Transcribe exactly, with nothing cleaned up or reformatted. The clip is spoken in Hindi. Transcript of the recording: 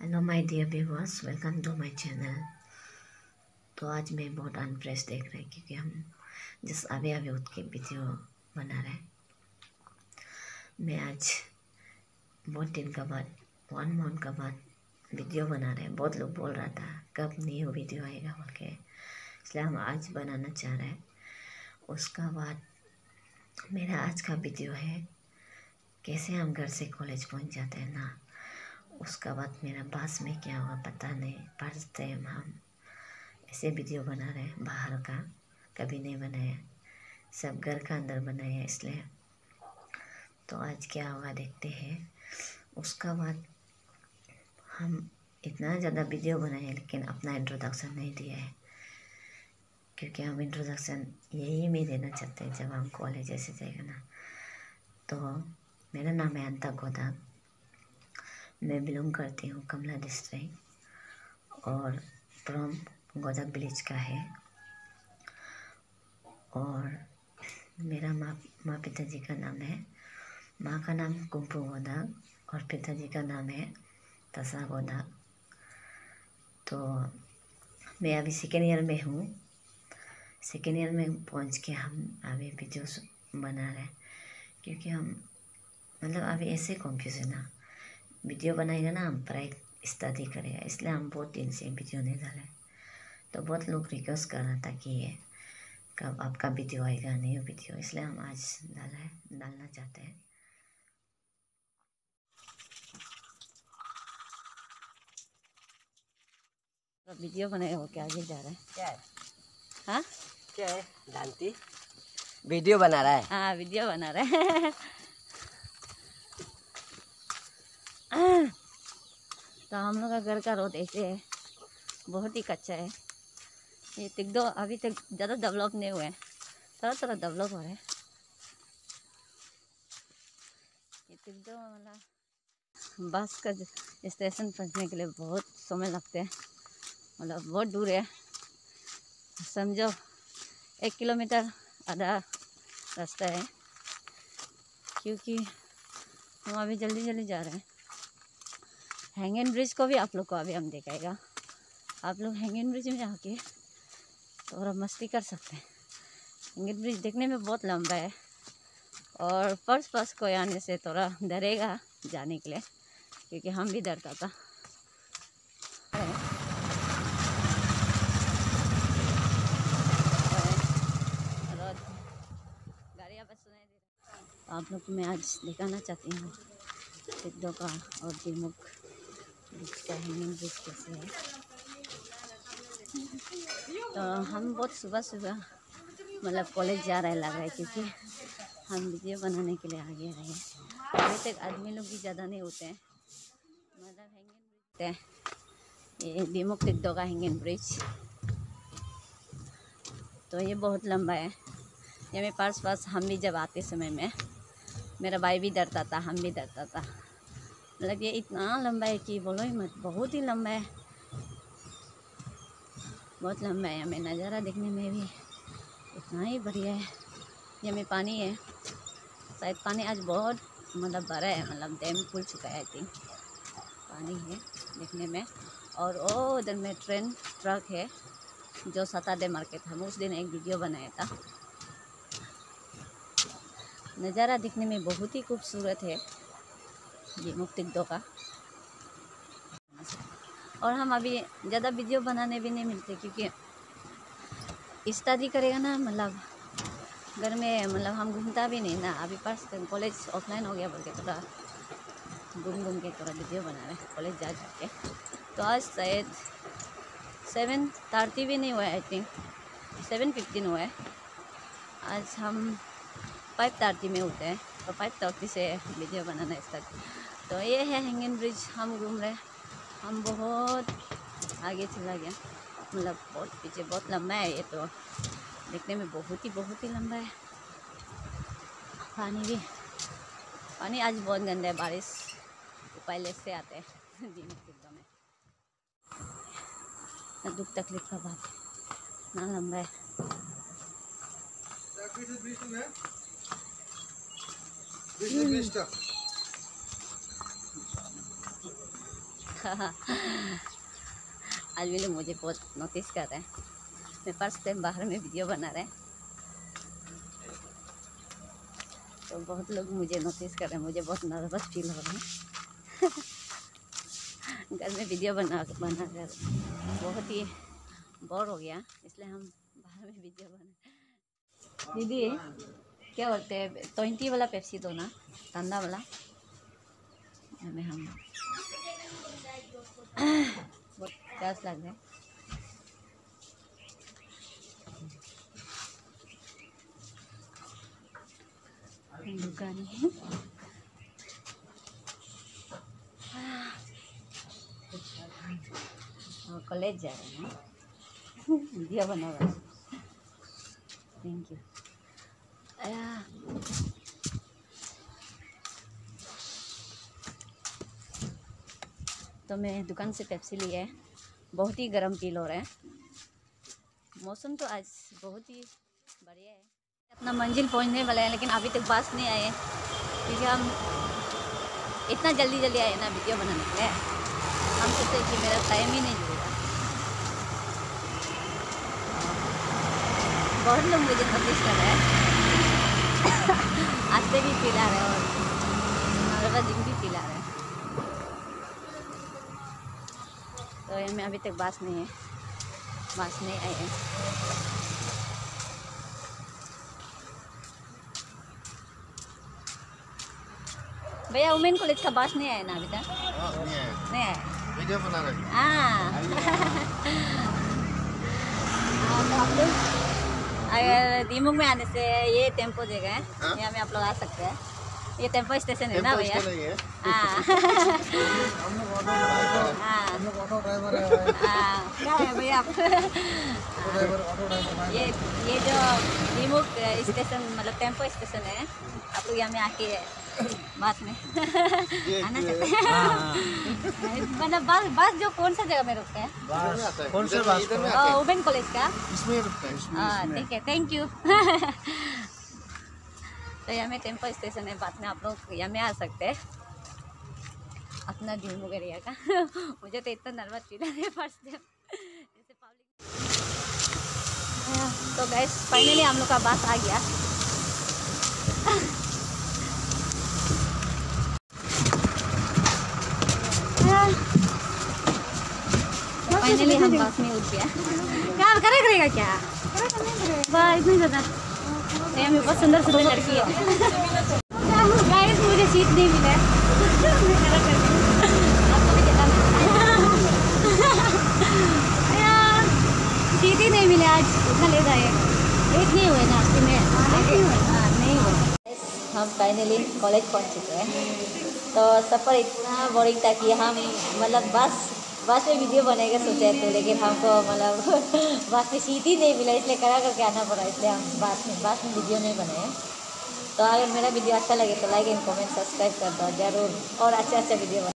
Hello my dear viewers, welcome to my channel. तो आज मैं बहुत अनप्रेस देख रहे हैं क्योंकि हम जिस अभी अभी उठ के वीडियो बना रहे हैं। मैं आज बहुत दिन के बाद, वन मंथ के बाद वीडियो बना रहे हैं। बहुत लोग बोल रहा था कब न्यू वीडियो आएगा बोल के, इसलिए हम आज बनाना चाह रहे हैं। उसका बाद मेरा आज का वीडियो है कैसे हम घर से कॉलेज पहुंच जाते हैं ना। उसका बाद मेरा बस में क्या हुआ पता नहीं। फर्स्ट टाइम हम ऐसे वीडियो बना रहे हैं, बाहर का कभी नहीं बनाया, सब घर का अंदर बनाया, इसलिए तो आज क्या हुआ देखते हैं। उसका बाद हम इतना ज़्यादा वीडियो बनाए लेकिन अपना इंट्रोडक्शन नहीं दिया है, क्योंकि हम इंट्रोडक्शन यही में देना चाहते हैं जब हम कॉलेज ऐसे जाएगा ना। तो मेरा नाम है अंता गोदा, मैं बिलोंग करती हूँ कमला डिस्ट्रिक्ट और फ्रॉम गोदा विलेज का है। और मेरा माँ माँ पिताजी का नाम है, माँ का नाम कुंपू गोदा और पिताजी का नाम है तसा गोदा। तो मैं अभी सेकेंड ईयर में हूँ। सेकेंड ईयर में पहुँच के हम अभी वीडियो बना रहे हैं, क्योंकि हम मतलब अभी ऐसे कंफ्यूज है ना, वीडियो बनाएगा ना हम पढ़ाई स्टडी करेगा, इसलिए हम बहुत दिन से वीडियो नहीं डाले। तो बहुत लोग रिक्वेस्ट कर रहा था कि ये कब आपका वीडियो आएगा, न्यू वीडियो, इसलिए हम आज डाला है डालना चाहते हैं। तो वीडियो बनाए हो क्या, आगे जा रहा है क्या है? हाँ क्या है जानती? वीडियो बना रहा है। हाँ वीडियो बना रहे हैं। तो हम लोग का घर का रोड ऐसे है, बहुत ही कच्चा है। ये तक दो अभी तक ज़्यादा डेवलप नहीं हुए हैं, थोड़ा थोड़ा डेवलप हो रहा है। ये तक दो मतलब बस का स्टेशन पहुंचने के लिए बहुत समय लगते हैं, मतलब बहुत दूर है, समझो एक किलोमीटर आधा रास्ता है। क्योंकि हम अभी जल्दी जल्दी जा रहे हैं। हैंगिंग ब्रिज को भी आप लोग को अभी हम दिखाएगा। आप लोग हैंगिंग ब्रिज में जाके थोड़ा मस्ती कर सकते हैं। हैंगिंग ब्रिज देखने में बहुत लंबा है और पर्स पर्स को आने से थोड़ा डरेगा जाने के लिए, क्योंकि हम भी डरता था। गाड़ियाँ बस सुनाई दे रहा। आप लोग को मैं आज दिखाना चाहती हूँ सिद्धों का और दिमुख का हैंगिंग ब्रिज कैसे है। तो हम बहुत सुबह सुबह मतलब कॉलेज जा रहे लग रहा है, क्योंकि हम वीडियो बनाने के लिए आगे रहे हैं। अभी तक आदमी लोग भी ज़्यादा नहीं होते हैं, मतलब हैंगिंग ब्रिज है ये दिमुख सिद्धों का हैंगिंग ब्रिज। तो ये बहुत लंबा है। ये मेरे पास पास हम भी जब आते समय में मेरा भाई भी डरता था, हम भी डरता था। मतलब ये इतना लंबा है कि बोलो ही मत, बहुत ही लंबा है, बहुत लंबा है। हमें नज़ारा देखने में भी इतना ही बढ़िया है। ये में पानी है, शायद पानी आज बहुत मतलब भरा है, मतलब डैम खुल चुका है आई थिंक। पानी है देखने में। और वो उधर में ट्रेन ट्रक है जो सैटरडे मार्केट, हम उस दिन एक वीडियो बनाया था। नज़ारा दिखने में बहुत ही खूबसूरत है ये मुक्तिदो का। और हम अभी ज़्यादा वीडियो बनाने भी नहीं मिलते, क्योंकि स्टडी करेगा ना, मतलब घर में मतलब हम घूमता भी नहीं ना। अभी पास कॉलेज ऑफलाइन हो गया बोल के थोड़ा घूम घूम के थोड़ा वीडियो बना रहे हैं कॉलेज जा जाके। तो आज शायद सेवन थर्टी भी नहीं हुआ है, आई थिंक सेवन फिफ्टीन हुआ है। आज हम फाइव थर्टी में उठे हैं, तो फाइव थर्टी से वीडियो बनाना स्टार्ट। तो ये है हैंगिंग ब्रिज, हम घूम रहे हैं। हम बहुत आगे चला गया, मतलब बहुत पीछे, बहुत लंबा है ये, तो देखने में बहुत ही बहुत ही लंबा है। पानी भी, पानी आज बहुत गंदा है, बारिश पहले से आते हैं दिनों में। दुख तकलीफ का बात है ना, लंबा है। आज भी लोग मुझे बहुत नोटिस कर रहे हैं। मैं फर्स्ट टाइम बाहर में वीडियो बना रहे हैं, तो बहुत लोग मुझे नोटिस कर रहे हैं। मुझे बहुत नर्वस फील हो रहा है। घर में वीडियो बना बना कर बहुत ही बोर हो गया, इसलिए हम बाहर में वीडियो बना। दीदी क्या बोलते हैं, ट्वेंटी वाला पेप्सी दो ना, ठंडा वाला में हम बहुत प्यास लग रहा है। दुकान है, कॉलेज जा रहे हैं, वीडियो बना रहा है। Thank you. तो मैं दुकान से पेप्सी लिया है, बहुत ही गर्म फील हो रहा है। मौसम तो आज बहुत ही बढ़िया है। अपना मंजिल पहुंचने वाला है, लेकिन अभी तक बस नहीं आए, क्योंकि हम इतना जल्दी जल्दी आए ना वीडियो बनाने के लिए। हम सोचते कि मेरा टाइम ही नहीं जुड़ेगा। बहुत लोग मुझे नोटिस कर रहे हैं, आस्ते भी पिला रहे हैं और हमारा जिम भी पिला रहे हैं। तो ये में अभी तक बस नहीं है, बस नहीं आए हैं। भैया वुमेन कॉलेज का बस नहीं आया ना अभी तक? नहीं आया। नहीं आया, वीडियो बना रहे हैं। हाँ। तो आप लोग अगर दीमुख में आने से ये टेम्पो जगह है, यहाँ में आप लोग आ सकते हैं। ये टेम्पो स्टेशन है ना भैया? हाँ। क्या है भैया आप? ये ये जो दीमुख स्टेशन मतलब टेम्पो स्टेशन है, आप लोग यहाँ में आके बात में आना चाहते हैं? मतलब बस बस जो कौन सा जगह में रुकते हैं? कौन सा बस? वुमेन कॉलेज का इसमें रुकता है। हाँ ठीक है, थैंक यू। तो यहाँ में टेम्पो स्टेशन है, बाद में आप लोग यहाँ में आ सकते हैं अपना दीमुख एरिया का। मुझे तो इतना नर्वस फील है फर्स्ट टाइम जैसे पब्लिक। तो गाइस फाइनली हम लोग का बस आ गया। फाइनली हम बस में उठ गया। क्या करे करेगा क्या? वाह इतनी ज़्यादा मेरी बहुत सुंदर सुंदर लड़की है। गाइस मुझे सीट नहीं मिला, सीट ही नहीं मिला आज, इतना लेट आए। लेट नहीं हुए ना आपके में? नहीं हुए। हम फाइनली कॉलेज पहुंच चुके हैं। तो सफ़र इतना बोरिंग था कि हम मतलब बस बस में वीडियो बनेगा सोचे थे, लेकिन हमको मतलब बस में सीट ही नहीं मिला, इसलिए करा करके आना पड़ा। इसलिए हम बस में बस में वीडियो नहीं बनाए। तो अगर मेरा वीडियो अच्छा लगे तो लाइक एंड कमेंट सब्सक्राइब कर दो ज़रूर, और अच्छा अच्छा वीडियो